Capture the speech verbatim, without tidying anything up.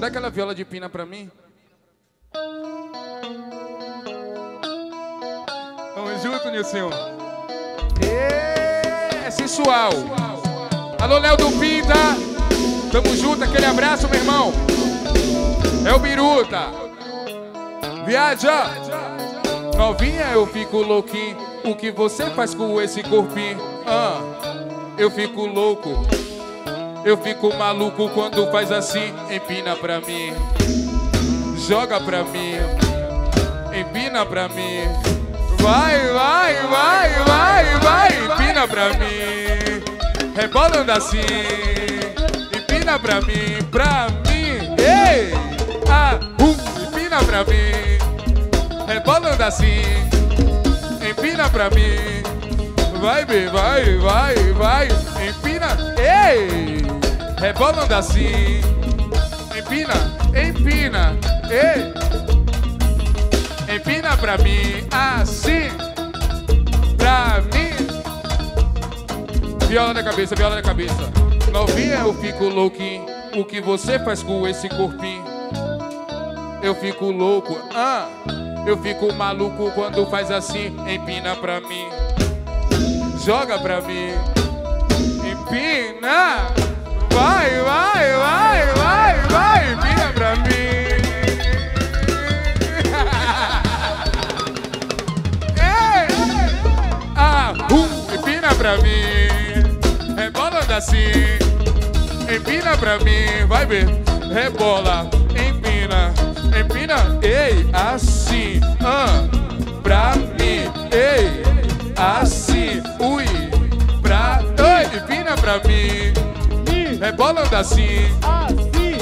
Dá aquela viola de pina pra mim. Tamo junto, Nilson. É sensual. Alô, Léo do Pinta. Tamo junto, aquele abraço, meu irmão. É o Biruta. Viaja. Novinha, eu fico louquinho. O que você faz com esse corpinho? Ah, eu fico louco. Eu fico maluco quando faz assim. Empina pra mim. Joga pra mim. Empina pra mim. Vai, vai, vai, vai, vai. Empina pra mim. Rebolando assim. Empina pra mim, pra mim. Ei! Ah, uh, empina pra mim. Rebolando assim. Empina pra mim. Vai, vai, vai, vai. Empina. Ei! Rebolando assim. Empina, empina. Ei! Empina pra mim, assim. Pra mim. Viola na cabeça, viola na cabeça. Novinha, eu fico louquinho. O que você faz com esse corpinho? Eu fico louco, ah. Eu fico maluco quando faz assim. Empina pra mim. Joga pra mim. Empina. Vai, vai, vai, vai, vai. Empina pra mim. Ah, uh, empina pra mim. Rebolando assim. Empina pra mim. Vai ver. Rebola. Empina. Empina. Ei, assim. Ah, pra mim. Ei, assim. Ui. Pra. Ei, empina pra mim. Rebolando assim. Assim.